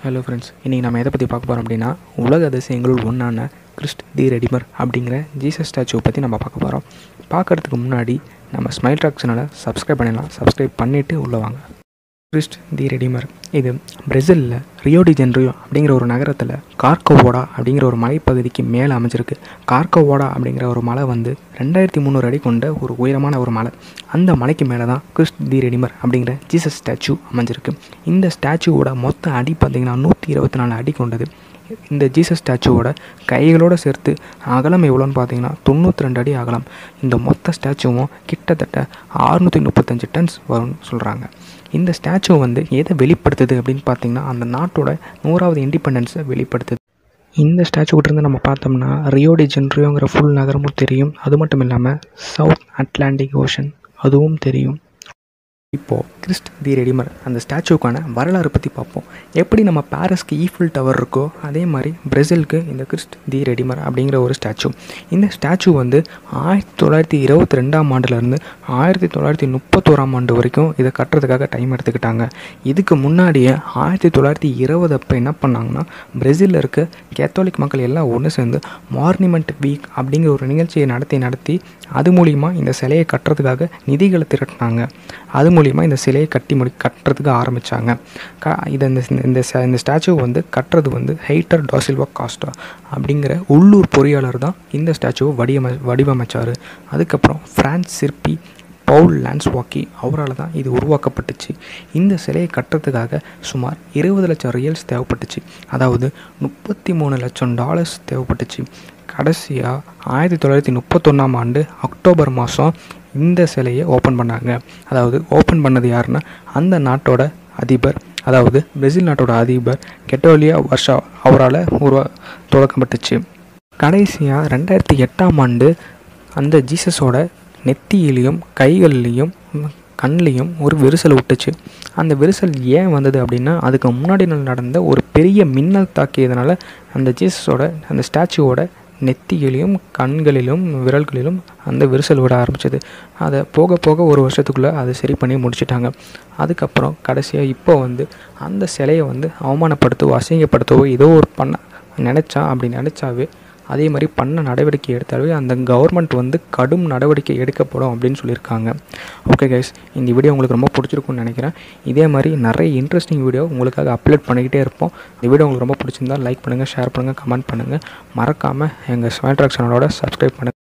Hello friends, இன்றைக்கி நம்ம எதை பற்றி பார்க்க போகிறோம் அப்படின்னா உலக அதிசயங்களுள் ஒன்றான கிறிஸ்ட் தி ரெடிமர் அப்படிங்கிற ஜீசஸ் ஸ்டாச்சுவை பற்றி நம்ம பார்க்க போகிறோம். பார்க்குறதுக்கு முன்னாடி நம்ம ஸ்மைல் டாக் சேனலை சப்ஸ்கிரைப் பண்ணிடலாம். சப்ஸ்கிரைப் பண்ணிவிட்டு உள்ளே வாங்க. கிறிஸ்ட் தி ரெடிமர் இது பிரேசிலில் ரியோ டி ஜெனரியோ அப்படிங்கிற ஒரு நகரத்தில் கார்கோவோடா அப்படிங்கிற ஒரு மலைப்பகுதிக்கு மேலே அமைஞ்சிருக்கு. கார்கோவோடா அப்படிங்கிற ஒரு மலை 2300 அடி கொண்ட ஒரு உயரமான ஒரு மலை. அந்த மலைக்கு மேலே தான் கிறிஸ்ட் தி ரெடிமர் அப்படிங்கிற ஜீசஸ் ஸ்டாச்சு அமைஞ்சிருக்கு. இந்த ஸ்டாச்சுவோட மொத்த அடி பார்த்திங்கன்னா 124 அடி கொண்டது. இந்த ஜீசஸ் ஸ்டாச்சுவோட கைகளோடு சேர்த்து அகலம் எவ்வளோன்னு பார்த்தீங்கன்னா 92 அடி அகலம். இந்த மொத்த ஸ்டாச்சுவும் கிட்டத்தட்ட 635 டன்ஸ் வரும்னு சொல்கிறாங்க. இந்த ஸ்டாச்சு எதை வெளிப்படுத்துது அப்படின்னு பார்த்தீங்கன்னா அந்த நாட்டோட 100வது இண்டிபெண்டன்ஸை வெளிப்படுத்துது. இந்த ஸ்டாச்சு கிட்டேருந்து நம்ம பார்த்தோம்னா ரியோ டி ஜெனரியோங்கிற ஃபுல் நகரமும் தெரியும். அது மட்டும் இல்லாமல் சவுத் அட்லாண்டிக் ஓஷன் அதுவும் தெரியும். இப்போது கிறிஸ்ட் தி ரெடிமர் அந்த ஸ்டாச்சுக்கான வரலாறு பற்றி பார்ப்போம். எப்படி நம்ம பாரிஸ்க்கு ஈஃபில் டவர் இருக்கோ அதே மாதிரி பிரேசிலுக்கு இந்த கிறிஸ்ட் தி ரெடிமர் அப்படிங்கிற ஒரு ஸ்டாச்சு. இந்த ஸ்டாச்சு 1922ஆம் ஆண்டுலேருந்து 1931ஆம் ஆண்டு வரைக்கும் இதை கட்டுறதுக்காக டைம் எடுத்துக்கிட்டாங்க. இதுக்கு முன்னாடியே 1920 அப்போ என்ன பண்ணாங்கன்னா பிரேசிலில் இருக்க கேத்தோலிக் மக்கள் எல்லாம் ஒன்று சேர்ந்து மார்னிமெண்ட் வீக் அப்படிங்கிற ஒரு நிகழ்ச்சியை நடத்தி அது மூலிமா இந்த சிலையை கட்டுறதுக்காக நிதிகளை திரட்டினாங்க. அது மூலிமா இந்த சிலையை கட்டுறதுக்கு ஆரம்பித்தாங்க. இந்த ஸ்டாச்சு கட்டுறது ஹெய்டர் டா சில்வா காஸ்டா அப்படிங்கிற உள்ளூர் பொறியாளர் தான் இந்த ஸ்டாச்சுவை வடிவமைச்சார். அதுக்கப்புறம் பிரான்ஸ் சிற்பி பவுல் லான்ஸ்வாக்கி அவரால் தான் இது உருவாக்கப்பட்டுச்சு. இந்த சிலையை கட்டுறதுக்காக சுமார் 20 லட்சம் ரியல்ஸ் தேவைப்பட்டுச்சு. அதாவது $33 லட்சம் தேவைப்பட்டுச்சு. கடைசியாக 1931ஆம் ஆண்டு அக்டோபர் மாதம் இந்த சிலையை ஓப்பன் பண்ணாங்க. அதாவது ஓப்பன் பண்ணது யாருன்னா அந்த நாட்டோட அதிபர், அதாவது பிரேசில் நாட்டோட அதிபர் கெட்டோலியா வர்ஷா அவரால் தொடக்கப்பட்டுச்சு. கடைசியாக 2008ஆம் ஆண்டு அந்த ஜீசஸோட நெத்தியிலையும் கைகள்லேயும் கண்லேயும் ஒரு விரிசல் விட்டுச்சு. அந்த விரிசல் ஏன் வந்தது அப்படின்னா அதுக்கு முன்னாடி நடந்த ஒரு பெரிய மின்னல் தாக்கியதுனால அந்த ஜீசஸோட அந்த ஸ்டாச்சுவோட நெத்தியிலையும் கண்களிலும் விரல்களிலும் அந்த விரிசல் விட ஆரம்பிச்சது. அதை போக போக ஒரு வருஷத்துக்குள்ளே அதை சரி பண்ணி முடிச்சிட்டாங்க. அதுக்கப்புறம் கடைசியாக இப்போ அந்த சிலையை அவமானப்படுத்தவோ அசிங்கப்படுத்தவோ ஏதோ ஒரு நினச்சாவே அதே மாதிரி பண்ண நடவடிக்கை எடுத்தாவே அந்த கவர்மெண்ட் கடும் நடவடிக்கை எடுக்கப்படும் அப்படின்னு சொல்லியிருக்காங்க. ஓகே கைஸ், இந்த வீடியோ உங்களுக்கு ரொம்ப பிடிச்சிருக்குன்னு நினைக்கிறேன். இதே மாதிரி நிறைய இன்ட்ரெஸ்டிங் வீடியோ உங்களுக்காக அப்லோட் பண்ணிக்கிட்டே இருப்போம். இந்த வீடியோ உங்களுக்கு ரொம்ப பிடிச்சிருந்தால் லைக் பண்ணுங்கள், ஷேர் பண்ணுங்கள், கமெண்ட் பண்ணுங்கள். மறக்காமல் எங்கள் ஸ்மைல் டாக் சேனலோட சப்ஸ்கிரைப் பண்ணுங்கள்.